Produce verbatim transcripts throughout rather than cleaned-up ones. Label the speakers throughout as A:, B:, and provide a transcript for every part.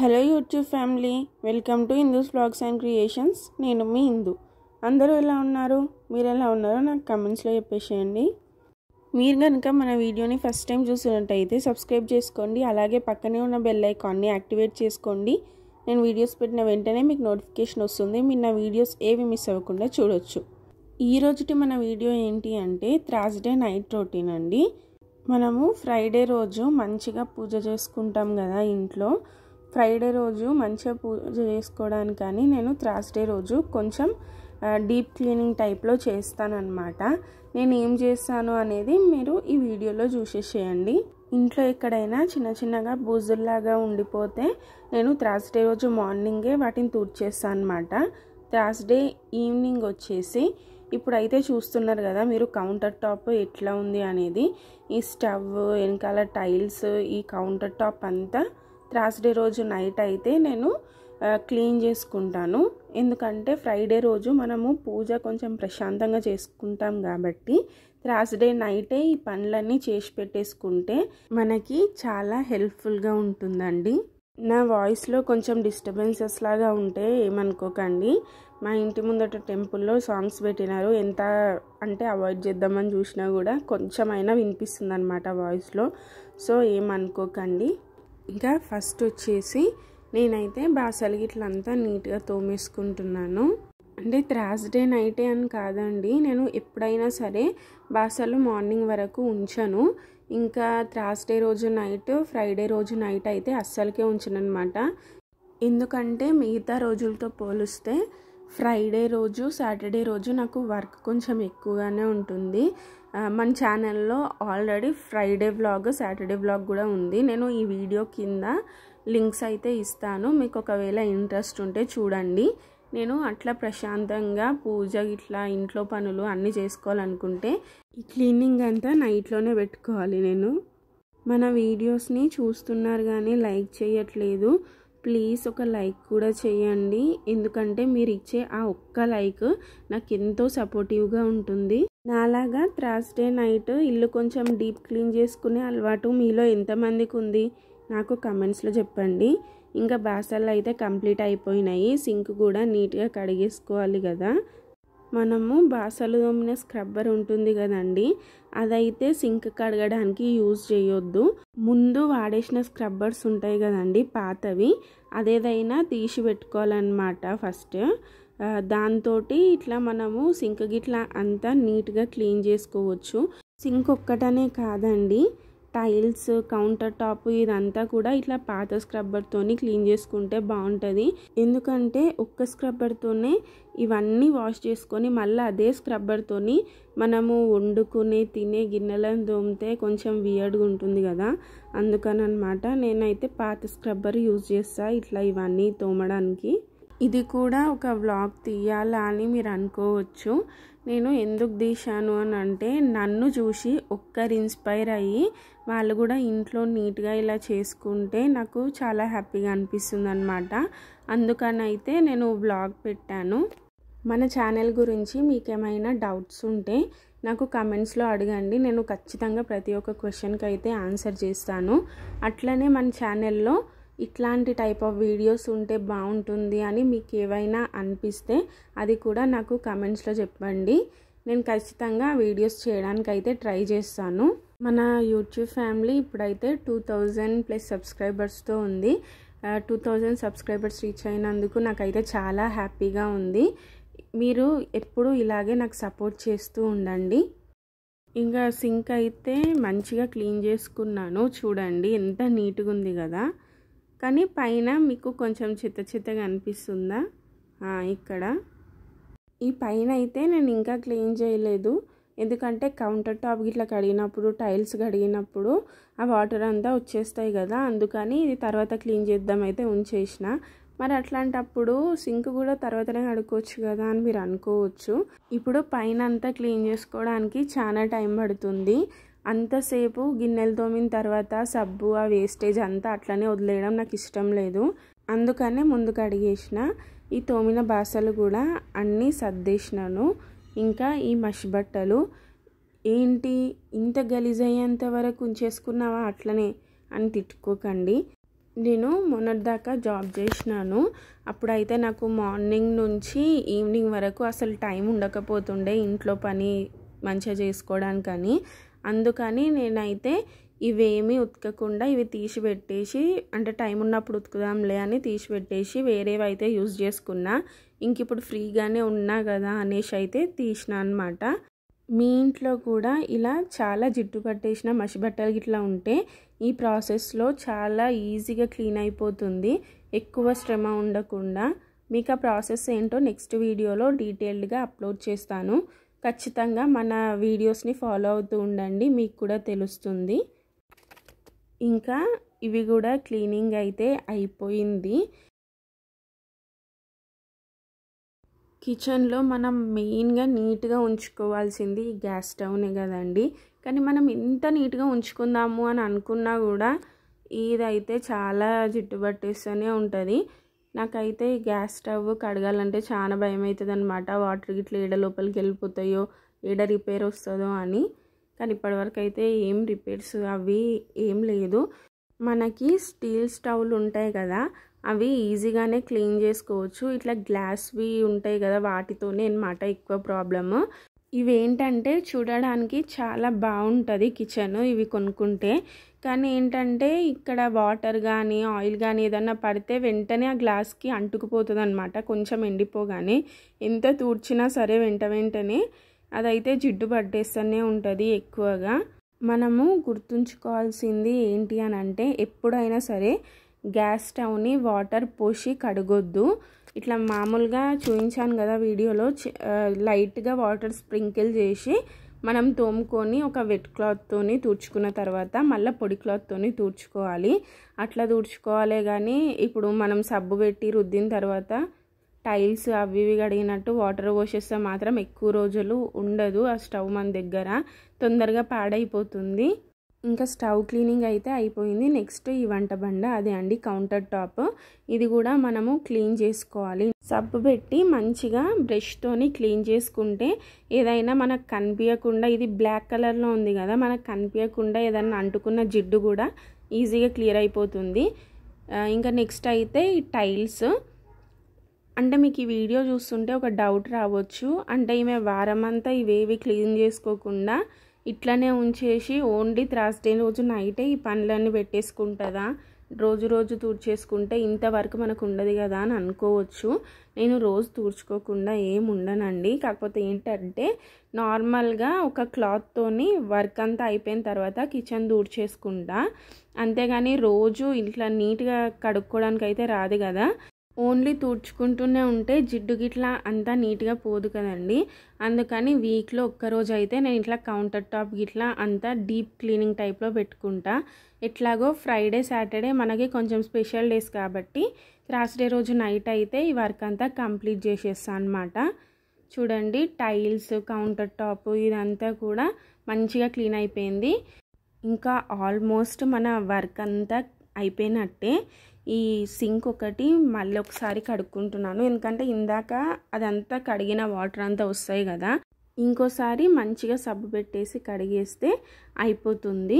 A: Hello YouTube family, welcome to Hindu's vlogs and creations. నేను మీ హిందూ. అందరూ ఎలా ఉన్నారు? మీరు ఎలా ఉన్నారో నాకు కమెంట్స్లో చెప్పేసేయండి. మీరు కనుక మన వీడియోని ఫస్ట్ టైం చూసినట్టయితే సబ్స్క్రైబ్ చేసుకోండి. అలాగే పక్కనే ఉన్న బెల్ ఐకాన్ని యాక్టివేట్ చేసుకోండి. నేను వీడియోస్ పెట్టిన వెంటనే మీకు నోటిఫికేషన్ వస్తుంది. మీరు నా వీడియోస్ ఏవి మిస్ అవ్వకుండా చూడొచ్చు. ఈ రోజుటి మన వీడియో ఏంటి అంటే థర్స్డే నైట్ రొటీన్ అండి. మనము ఫ్రైడే రోజు మంచిగా పూజ చేసుకుంటాం కదా ఇంట్లో. ఫ్రైడే రోజు మంచిగా పూజ చేసుకోవడానికని నేను థర్స్డే రోజు కొంచెం డీప్ క్లీనింగ్ టైప్లో చేస్తానన్నమాట. నేను ఏం చేస్తాను అనేది మీరు ఈ వీడియోలో చూసేసేయండి. ఇంట్లో ఎక్కడైనా చిన్న చిన్నగా బూజుల్లాగా ఉండిపోతే నేను థర్స్డే రోజు మార్నింగే వాటిని తుడిచేస్తాను అన్నమాట. థర్స్డే ఈవినింగ్ వచ్చేసి ఇప్పుడైతే చూస్తున్నారు కదా మీరు కౌంటర్ టాప్ ఎట్లా ఉంది అనేది. ఈ స్టవ్ వెనకాల టైల్స్ ఈ కౌంటర్ టాప్ అంతా థర్స్డే రోజు నైట్ అయితే నేను క్లీన్ చేసుకుంటాను. ఎందుకంటే ఫ్రైడే రోజు మనము పూజ కొంచెం ప్రశాంతంగా చేసుకుంటాం కాబట్టి థర్స్డే నైటే ఈ పనులన్నీ చేసి పెట్టేసుకుంటే మనకి చాలా హెల్ప్ఫుల్గా ఉంటుందండి. నా వాయిస్లో కొంచెం డిస్టర్బెన్సెస్ లాగా ఉంటే ఏమనుకోకండి. మా ఇంటి ముందట టెంపుల్లో సాంగ్స్ పెట్టినారు. ఎంత అంటే అవాయిడ్ చేద్దామని చూసినా కూడా కొంచెమైనా వినిపిస్తుంది అనమాట వాయిస్లో. సో ఏమనుకోకండి. ఇంకా ఫస్ట్ వచ్చేసి నేనైతే బాసలు గిట్లంతా నీట్గా తోమేసుకుంటున్నాను. అంటే థర్స్డే నైటే అని కాదండి, నేను ఎప్పుడైనా సరే బాసలు మార్నింగ్ వరకు ఉంచను. ఇంకా థర్స్డే రోజు నైట్ ఫ్రైడే రోజు నైట్ అయితే అస్సలకే ఉంచను అనమాట. ఎందుకంటే మిగతా రోజులతో పోలిస్తే ఫ్రైడే రోజు సాటర్డే రోజు నాకు వర్క్ కొంచెం ఎక్కువగానే ఉంటుంది. మన ఛానల్లో already Friday vlog Saturday vlog కూడా ఉంది. నేను ఈ వీడియో కింద లింక్స్ అయితే ఇస్తాను, మీకు ఒకవేళ ఇంట్రెస్ట్ ఉంటే చూడండి. నేను అట్లా ప్రశాంతంగా పూజ ఇట్లా ఇంట్లో పనులు అన్నీ చేసుకోవాలనుకుంటే ఈ క్లీనింగ్ అంతా నైట్లోనే పెట్టుకోవాలి. నేను మన వీడియోస్ని చూస్తున్నారు కానీ లైక్ చేయట్లేదు. ప్లీజ్ ఒక లైక్ కూడా చేయండి. ఎందుకంటే మీరు ఇచ్చే ఆ ఒక్క లైక్ నాకు ఎంతో సపోర్టివ్గా ఉంటుంది. నాలాగా థర్స్డే నైట్ ఇల్లు కొంచెం డీప్ క్లీన్ చేసుకునే అలవాటు మీలో ఎంతమందికి ఉంది నాకు కమెంట్స్లో చెప్పండి. ఇంకా బాసలు అయితే కంప్లీట్ అయిపోయినాయి. సింక్ కూడా నీట్గా కడిగేసుకోవాలి కదా. మనము బాసలు తోమిన స్క్రబ్బర్ ఉంటుంది కదండి, అదైతే సింక్ కడగడానికి యూజ్ చేయొద్దు. ముందు వాడేసిన స్క్రబ్బర్స్ ఉంటాయి కదండి పాతవి, అదేదైనా తీసి పెట్టుకోవాలన్నమాట ఫస్ట్. దాంతో ఇట్లా మనము సింక్ గిట్లా అంతా నీట్గా క్లీన్ చేసుకోవచ్చు. సింక్ ఒక్కటనే కాదండి, టైల్స్ కౌంటర్ టాప్ ఇదంతా కూడా ఇట్లా పాత స్క్రబ్బర్తోని క్లీన్ చేసుకుంటే బాగుంటుంది. ఎందుకంటే ఒక్క స్క్రబ్బర్తోనే ఇవన్నీ వాష్ చేసుకొని మళ్ళీ అదే స్క్రబ్బర్తోని మనము వండుకునే తినే గిన్నెలను తోమితే కొంచెం వియర్డ్గా ఉంటుంది కదా. అందుకని అనమాట నేనైతే పాత స్క్రబ్బర్ యూజ్ చేస్తాను ఇట్లా ఇవన్నీ తోమడానికి. ఇది కూడా ఒక వ్లాగ్ తీయాలా అని మీరు అనుకోవచ్చు. నేను ఎందుకు తీశాను అని అంటే నన్ను చూసి ఒక్కరు ఇన్స్పైర్ అయ్యి వాళ్ళు కూడా ఇంట్లో నీట్గా ఇలా చేసుకుంటే నాకు చాలా హ్యాపీగా అనిపిస్తుంది అనమాట. అందుకని అయితే నేను వ్లాగ్ పెట్టాను. మన ఛానల్ గురించి మీకు ఏమైనా డౌట్స్ ఉంటే నాకు కమెంట్స్లో అడగండి. నేను ఖచ్చితంగా ప్రతి ఒక్క క్వశ్చన్కి అయితే ఆన్సర్ చేస్తాను. అట్లనే మన ఛానల్లో ఇట్లాంటి టైప్ ఆఫ్ వీడియోస్ ఉంటే బాగుంటుంది అని మీకు ఏవైనా అనిపిస్తే అది కూడా నాకు కమెంట్స్లో చెప్పండి. నేను ఖచ్చితంగా వీడియోస్ చేయడానికి అయితే ట్రై చేస్తాను. మన యూట్యూబ్ ఫ్యామిలీ ఇప్పుడైతే టూ థౌజండ్ ప్లస్ సబ్స్క్రైబర్స్తో ఉంది. టూ థౌజండ్ సబ్స్క్రైబర్స్ రీచ్ అయినందుకు నాకైతే చాలా హ్యాపీగా ఉంది. మీరు ఎప్పుడూ ఇలాగే నాకు సపోర్ట్ చేస్తూ ఉండండి. ఇంకా సింక్ అయితే మంచిగా క్లీన్ చేసుకున్నాను. చూడండి ఎంత నీట్గా ఉంది కదా. కానీ పైన మీకు కొంచెం చిత్త చిత్తగా అనిపిస్తుందా? ఇక్కడ ఈ పైన అయితే నేను ఇంకా క్లీన్ చేయలేదు. ఎందుకంటే కౌంటర్ టాప్ ఇట్లా కడిగినప్పుడు టైల్స్ కడిగినప్పుడు ఆ వాటర్ అంతా వచ్చేస్తాయి కదా. అందుకని ఇది తర్వాత క్లీన్ చేద్దాం అయితే ఉంచేసిన. మరి అట్లాంటప్పుడు సింక్ కూడా తర్వాతనే కడుక్కోవచ్చు కదా అని మీరు అనుకోవచ్చు. ఇప్పుడు పైన అంతా క్లీన్ చేసుకోవడానికి చాలా టైం పడుతుంది. అంతసేపు గిన్నెలు తోమిన తర్వాత సబ్బు ఆ వేస్టేజ్ అంతా అట్లనే వదిలేయడం నాకు ఇష్టం లేదు. అందుకనే ముందు కడిగేసిన. ఈ తోమిన బాసలు కూడా అన్నీ సర్దేసినాను. ఇంకా ఈ మషి బట్టలు ఏంటి ఇంత గలీజ్ అయ్యేంత వరకు ఉంచేసుకున్నావా అట్లనే అని తిట్టుకోకండి. నేను మొన్నటిదాకా జాబ్ చేసినాను. అప్పుడైతే నాకు మార్నింగ్ నుంచి ఈవినింగ్ వరకు అసలు టైం ఉండకపోతుండే ఇంట్లో పని మంచిగా చేసుకోవడానికని. అందుకని నేనైతే ఇవేమీ ఉతకకుండా ఇవి తీసి పెట్టేసి, అంటే టైం ఉన్నప్పుడు ఉతుకుదాంలే అని తీసి పెట్టేసి వేరేవి అయితే యూజ్ చేసుకున్నా. ఇంక ఇప్పుడు ఫ్రీగానే ఉన్నా కదా అనేసి అయితే తీసిన అనమాట. మీ ఇంట్లో కూడా ఇలా చాలా జిడ్డు పట్టేసిన మసి బట్టలు ఇట్లా ఉంటే ఈ ప్రాసెస్లో చాలా ఈజీగా క్లీన్ అయిపోతుంది, ఎక్కువ శ్రమ ఉండకుండా. మీకు ఆ ప్రాసెస్ ఏంటో నెక్స్ట్ వీడియోలో డీటెయిల్డ్గా అప్లోడ్ చేస్తాను. ఖచ్చితంగా మన వీడియోస్ని ఫాలో అవుతూ ఉండండి, మీకు కూడా తెలుస్తుంది. ఇంకా ఇవి కూడా క్లీనింగ్ అయితే అయిపోయింది. కిచెన్లో మనం మెయిన్గా నీట్గా ఉంచుకోవాల్సింది గ్యాస్ స్టవ్నే కదండి. కానీ మనం ఎంత నీట్గా ఉంచుకుందాము అని అనుకున్నా కూడా ఇదైతే చాలా జిడ్డు పట్టేస్తూనే ఉంటుంది. నాకైతే గ్యాస్ స్టవ్ కడగాలంటే చాలా భయం అవుతుంది అనమాట. వాటర్ గిట్ల ఏడ లోపలికి వెళ్ళిపోతాయో, ఏడ రిపేర్ వస్తుందో అని. కానీ ఇప్పటివరకు అయితే ఏం రిపేర్స్ అవి ఏం లేదు. మనకి స్టీల్ స్టవ్లు ఉంటాయి కదా, అవి ఈజీగానే క్లీన్ చేసుకోవచ్చు. ఇట్లా గ్లాస్వి ఉంటాయి కదా, వాటితోనే అన్నమాట ఎక్కువ ప్రాబ్లమ్. ఇవేంటంటే చూడడానికి చాలా బాగుంటుంది కిచెన్ ఇవి కొనుక్కుంటే. కానీ ఏంటంటే ఇక్కడ వాటర్ కానీ ఆయిల్ కానీ ఏదన్నా పడితే వెంటనే ఆ గ్లాస్కి అంటుకుపోతుంది అనమాట. కొంచెం ఎండిపోగానే ఎంత తూడ్చినా సరే వెంట వెంటనే అదైతే జిడ్డు పట్టేస్తూనే ఉంటుంది ఎక్కువగా. మనము గుర్తుంచుకోవాల్సింది ఏంటి అని అంటే, ఎప్పుడైనా సరే గ్యాస్ స్టవ్ని వాటర్ పోసి కడగొద్దు. ఇట్లా మామూలుగా చూపించాను కదా వీడియోలో, లైట్గా వాటర్ స్ప్రింకిల్ చేసి మనం తోముకొని ఒక వెట్ క్లాత్తోని తుడుచుకున్న తర్వాత మళ్ళీ పొడి క్లాత్తోని తుడుచుకోవాలి. అట్లా తుడుచుకోవాలి. కానీ ఇప్పుడు మనం సబ్బు పెట్టి రుద్దిన తర్వాత టైల్స్ అవి ఇవి కడిగినట్టు వాటర్ పోసేస్తే మాత్రం ఎక్కువ రోజులు ఉండదు ఆ స్టవ్ మన దగ్గర, తొందరగా పాడైపోతుంది. ఇంకా స్టవ్ క్లీనింగ్ అయితే అయిపోయింది. నెక్స్ట్ ఈ వంట బండ, అదే అండి కౌంటర్ టాప్. ఇది కూడా మనము క్లీన్ చేసుకోవాలి. సబ్బు పెట్టి మంచిగా బ్రష్తోని క్లీన్ చేసుకుంటే ఏదైనా మనకు కనిపించకుండా, ఇది బ్లాక్ కలర్లో ఉంది కదా, మనకు కనిపించకుండా ఏదైనా అంటుకున్న జిడ్డు కూడా ఈజీగా క్లియర్ అయిపోతుంది. ఇంకా నెక్స్ట్ అయితే ఈ టైల్స్. అంటే మీకు ఈ వీడియో చూస్తుంటే ఒక డౌట్ రావచ్చు, అంటే ఈమె వారం అంతా ఇవేవి క్లీన్ చేసుకోకుండా ఇట్లనే ఉంచేసి ఓన్లీ థర్స్డే రోజు నైటే ఈ పనులన్నీ పెట్టేసుకుంటుందా, రోజు రోజు తూడ్చేసుకుంటే ఇంతవరకు మనకు ఉండదు కదా అని అనుకోవచ్చు. నేను రోజు తూడ్చుకోకుండా ఏం ఉండనండి. కాకపోతే ఏంటంటే నార్మల్గా ఒక క్లాత్తోని వర్క్ అంతా అయిపోయిన తర్వాత కిచెన్ తూడ్చేసుకుంటా, అంతేగాని రోజు ఇట్లా నీట్గా కడుక్కోవడానికి అయితే రాదు కదా. ఓన్లీ తుడుచుకుంటూనే ఉంటే జిడ్డు గిట్లా అంతా నీట్గా పోదు కదండి. అందుకని వీక్లో ఒక్కరోజు అయితే నేను ఇట్లా కౌంటర్ టాప్ గిట్లా అంతా డీప్ క్లీనింగ్ టైప్లో పెట్టుకుంటా. ఎట్లాగో ఫ్రైడే సాటర్డే మనకి కొంచెం స్పెషల్ డేస్ కాబట్టి థర్స్డే రోజు నైట్ అయితే ఈ వర్క్ అంతా కంప్లీట్ చేసేస్తాను అనమాట. చూడండి టైల్స్, కౌంటర్ టాప్ ఇదంతా కూడా మంచిగా క్లీన్ అయిపోయింది. ఇంకా ఆల్మోస్ట్ మన వర్క్ అంతా అయిపోయినట్టే. ఈ సింక్ ఒకటి మళ్ళీ ఒకసారి కడుక్కుంటున్నాను, ఎందుకంటే ఇందాక అదంతా కడిగిన వాటర్ అంతా వస్తాయి కదా. ఇంకోసారి మంచిగా సబ్బు పెట్టేసి కడిగేస్తే అయిపోతుంది.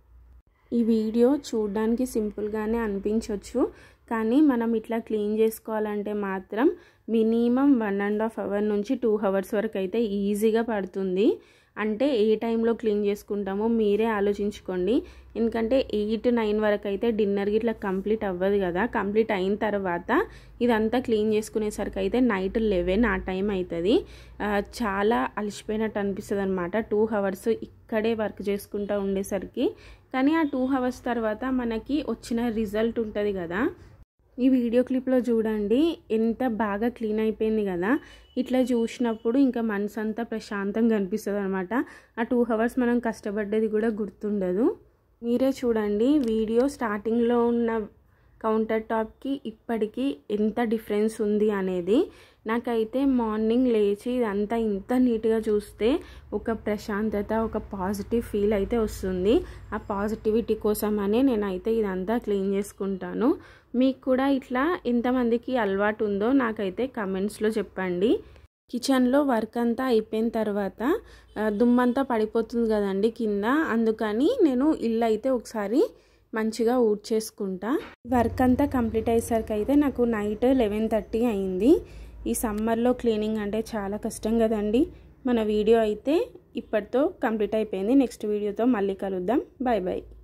A: ఈ వీడియో చూడడానికి సింపుల్గానే అనిపించవచ్చు, కానీ మనం ఇట్లా క్లీన్ చేసుకోవాలంటే మాత్రం minimum one and half hour నుంచి టూ అవర్స్ వరకు అయితే ఈజీగా పడుతుంది. అంటే ఏ టైంలో క్లీన్ చేసుకుంటామో మీరే ఆలోచించుకోండి. ఎందుకంటే ఎయిట్ నైన్ వరకు అయితే డిన్నర్కి ఇట్లా కంప్లీట్ అవ్వదు కదా. కంప్లీట్ అయిన తర్వాత ఇదంతా క్లీన్ చేసుకునేసరికి అయితే నైట్ లెవెన్ ఆ టైం అవుతుంది. చాలా అలసిపోయినట్టు అనిపిస్తుంది అనమాట టూ అవర్స్ ఇక్కడే వర్క్ చేసుకుంటూ ఉండేసరికి. కానీ ఆ టూ అవర్స్ తర్వాత మనకి వచ్చిన రిజల్ట్ ఉంటుంది కదా. ఈ వీడియో క్లిప్లో చూడండి ఎంత బాగా క్లీన్ అయిపోయింది కదా. ఇట్లా చూసినప్పుడు ఇంకా మనసు అంతా ప్రశాంతంగా అనిపిస్తుంది అనమాట. ఆ టూ అవర్స్ మనం కష్టపడ్డది కూడా గుర్తుండదు. మీరే చూడండి వీడియో స్టార్టింగ్లో ఉన్న కౌంటర్ టాప్కి ఇప్పటికీ ఎంత డిఫరెన్స్ ఉంది అనేది. నాకైతే మార్నింగ్ లేచి ఇదంతా ఇంత నీట్గా చూస్తే ఒక ప్రశాంతత, ఒక పాజిటివ్ ఫీల్ అయితే వస్తుంది. ఆ పాజిటివిటీ కోసమనే నేనైతే ఇదంతా క్లీన్ చేసుకుంటాను. మీకు కూడా ఇట్లా ఎంతమందికి అలవాటు ఉందో నాకైతే కమెంట్స్లో చెప్పండి. కిచెన్లో వర్క్ అంతా అయిపోయిన తర్వాత దుమ్మంతా పడిపోతుంది కదండి కింద, అందుకని నేను ఇల్లు అయితే ఒకసారి మంచిగా ఊడ్చేసుకుంటా. వర్క్ అంతా కంప్లీట్ అయ్యేసరికి అయితే నాకు నైట్ లెవెన్ థర్టీ అయింది. ఈ సమ్మర్లో క్లీనింగ్ అంటే చాలా కష్టం కదండి. మన వీడియో అయితే ఇప్పటితో కంప్లీట్ అయిపోయింది. నెక్స్ట్ వీడియోతో మళ్ళీ కలుద్దాం. Bye bye.